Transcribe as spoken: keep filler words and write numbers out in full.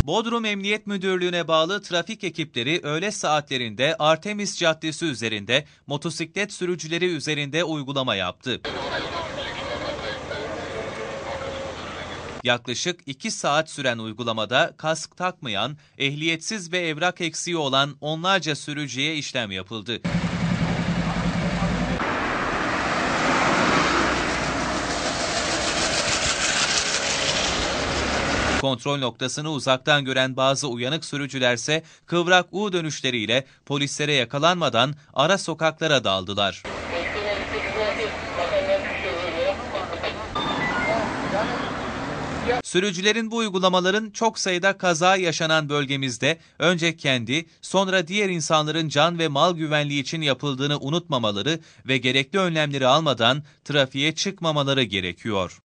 Bodrum Emniyet Müdürlüğü'ne bağlı trafik ekipleri öğle saatlerinde Artemis Caddesi üzerinde motosiklet sürücüleri üzerinde uygulama yaptı. Yaklaşık iki saat süren uygulamada kask takmayan, ehliyetsiz ve evrak eksiği olan onlarca sürücüye işlem yapıldı. Kontrol noktasını uzaktan gören bazı uyanık sürücülerse kıvrak U dönüşleriyle polislere yakalanmadan ara sokaklara daldılar. Sürücülerin bu uygulamaların çok sayıda kaza yaşanan bölgemizde önce kendi, sonra diğer insanların can ve mal güvenliği için yapıldığını unutmamaları ve gerekli önlemleri almadan trafiğe çıkmamaları gerekiyor.